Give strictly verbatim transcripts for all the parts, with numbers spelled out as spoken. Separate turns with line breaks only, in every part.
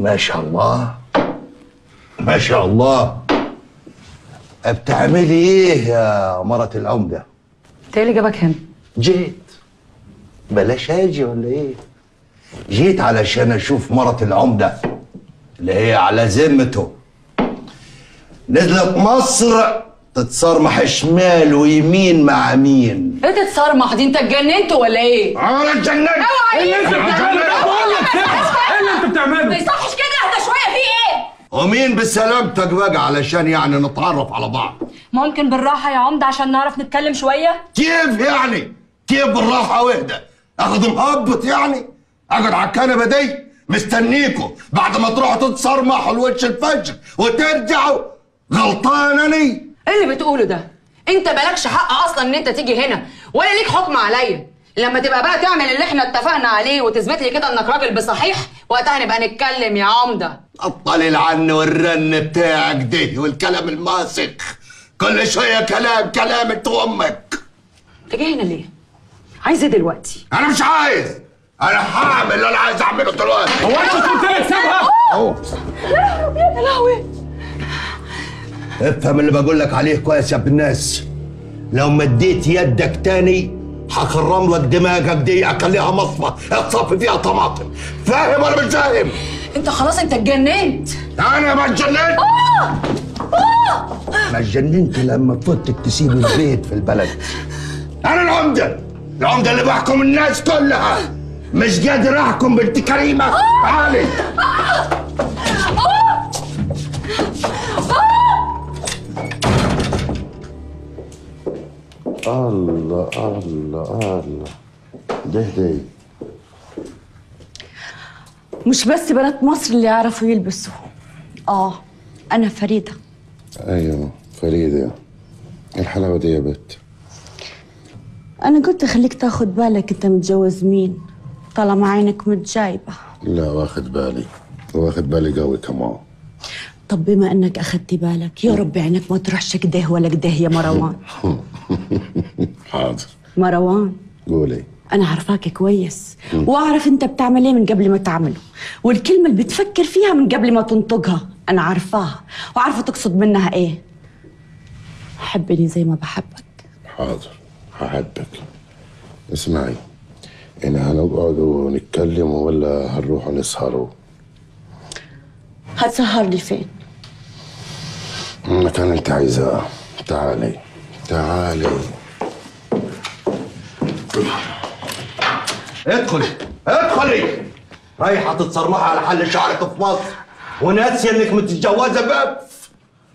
ما شاء الله ما شاء الله. بتعملي ايه يا مرة العمدة؟
انت ايه اللي جابك هنا؟
جيت بلاش اجي ولا ايه؟ جيت علشان اشوف مرة العمدة اللي هي على ذمته. نزلت مصر تتصرمح شمال ويمين مع مين؟
ايه تتصرمح دي؟ انت اتجننت ولا ايه؟
انا اتجننت.
اوعى ايه اللي انت بتعمله؟
بقول لك كده ايه اللي انت بتعمله؟
ما يصحش كده، اهدى شويه، في ايه؟
ومين بسلامتك بقى علشان يعني نتعرف على بعض؟
ممكن بالراحه يا عمده عشان نعرف نتكلم شويه؟
كيف يعني؟ كيف بالراحه واهدى؟ اخذ مهبط يعني؟ اقعد على الكنبه دي مستنيكوا بعد ما تروحوا تتصرمحوا لوجه الفجر وترجعوا؟ غلطان اني؟
ايه اللي بتقوله ده؟ انت مالكش حق اصلا ان انت تيجي هنا، ولا ليك حكم عليا. لما تبقى بقى تعمل اللي احنا اتفقنا عليه وتثبت لي كده انك راجل بصحيح، وقتها نبقى نتكلم يا عمده.
بطل العن والرن بتاعك ده والكلام الماسخ، كل شويه كلام كلام انت وامك.
انت جاي هنا ليه؟ عايز ايه دلوقتي؟
انا مش عايز، انا هعمل اللي انا عايز اعمله دلوقتي.
هو انت قلت لك سيبها؟
اهو
يا لهوي.
افهم اللي بقول لك عليه كويس يا ابن الناس. لو مديت يدك تاني هخرم لك دماغك دي، اخليها مصفى اتصفي فيها طماطم. فاهم ولا مش فاهم؟
انت خلاص انت اتجننت.
انا ما اتجننت.
اه اه
انا اتجننت لما فوتك تسيب البيت في البلد. انا العمده، العمده اللي بحكم الناس كلها، مش قادر احكم بنت كريمه. تعالي. الله الله الله، ده ده
مش بس بنات مصر اللي يعرفوا يلبسوا. اه انا فريده.
ايوه فريده، الحلاوه دي يا بت.
انا قلت خليك تاخد بالك انت متجوز مين، طالما عينك متجايبه.
لا واخد بالي، واخد بالي قوي كمان.
طب بما انك اخدتي بالك، يا رب عينك ما تروحش كده ولا كده يا مروان.
حاضر.
مروان
قولي.
انا عارفاك كويس واعرف انت بتعمل ايه من قبل ما تعمله، والكلمه اللي بتفكر فيها من قبل ما تنطقها انا عارفاها وعارفه تقصد منها ايه. حبني زي ما بحبك.
حاضر هحبك. اسمعي، انا هنقعد ونتكلم ولا هنروح نسهروا؟
هتسهرني فين؟
المكان انت عايزاه. تعالي تعالي.
ادخلي ادخلي. رايحه تتصرمحي على حل شعرك في مصر وناسيه انك متجوزه بقف.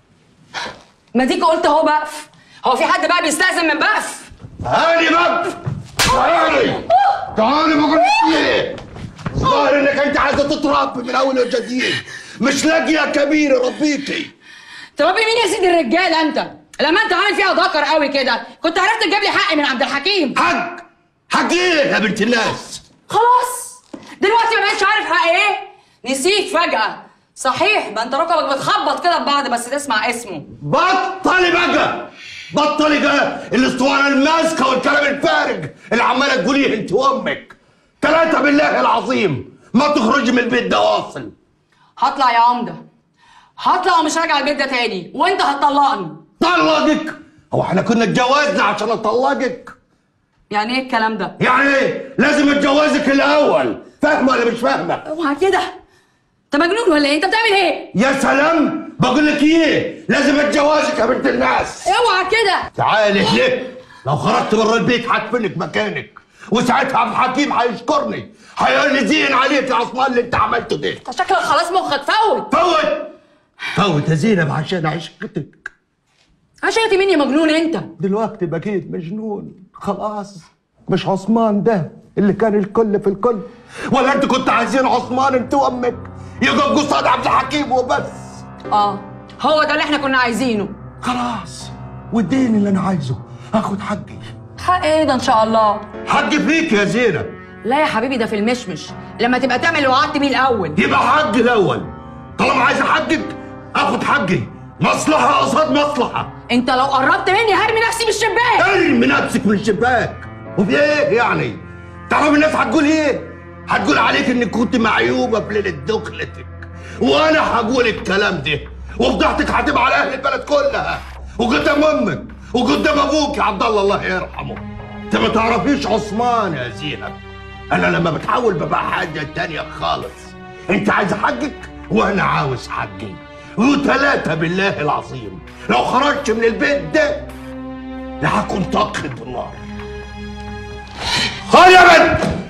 ما ديك قلت اهو بقف. هو في حد بقى بيستأذن من بقف؟
هاني بقف. تعالي تعالي بقول لك ايه. الظاهر انك انت عايزه تتربي من اول وجديد، مش لاقيه كبير يربيكي.
تربي مين يا سيدي الرجال انت؟ لما انت عامل فيها ذكر قوي كده كنت عرفت تجيب لي حقي من عبد الحكيم.
حق؟ حق ايه يا بنت الناس؟
خلاص دلوقتي ما بقتش عارف حقي ايه؟ نسيت فجأة. صحيح ما انت ركبك بتخبط كده ببعض بس تسمع اسمه.
بطلي بقى، بطلي بقى الاسطوانه الماسكه والكلام الفارغ اللي عماله تقوليه انت وامك. ثلاثه بالله العظيم ما تخرجي من البيت ده واصل.
هطلع يا عمده، هطلع ومش راجع البيت ده تاني، وانت هتطلقني.
طلقك؟ هو احنا كنا اتجوزنا عشان اطلقك؟
يعني ايه الكلام ده؟
يعني ايه؟ لازم اتجوزك الاول، فاهمه ولا مش فاهمه؟
اوعى كده، انت مجنون ولا ايه؟ انت بتعمل ايه؟
يا سلام، بقول لك ايه؟ لازم اتجوزك يا بنت الناس.
اوعى كده.
تعالي ليه؟ لو خرجت بره البيت هدفنك مكانك، وساعتها عبد الحكيم هيشكرني، هيقول لي زين عليك يا عثمان اللي انت عملته ده.
انت شكلك خلاص مخك فوت.
فوت فوت يا زينب عشان عشقتك.
عشقتي مين يا مجنون انت؟
دلوقتي بقيت مجنون خلاص. مش عثمان ده اللي كان الكل في الكل، ولا انت كنت عايزين عثمان انت وامك يقف قصاد عبد الحكيم وبس؟
اه هو ده اللي احنا كنا عايزينه.
خلاص، واديني اللي انا عايزه، هاخد حقي.
حق ايه ده ان شاء الله؟
حقي فيك يا زينب.
لا يا حبيبي ده في المشمش، لما تبقى تعمل اللي وعدت بيه الاول.
يبقى حقي الاول. طالما عايز حقك اخد حقي، مصلحه قصاد مصلحه.
انت لو قربت مني هرمي نفسي من الشباك.
ارمي نفسك من الشباك. وفي ايه يعني؟ تعرف الناس هتقول ايه؟ هتقول عليك انك كنت معيوبه في ليله دخلتك، وانا هقول الكلام ده، وفضحتك هتبقى على اهل البلد كلها، وقدام امك وقدام ابوك يا عبد الله الله يرحمه. انت ما تعرفيش عثمان يا زينب، انا لما بتحول ببقى حاجه تانيه خالص. انت عايز حقك وانا عاوز حقي، وثلاثه بالله العظيم لو خرجت من البيت ده لا هكون طاقة بالنار. خد يا بنت.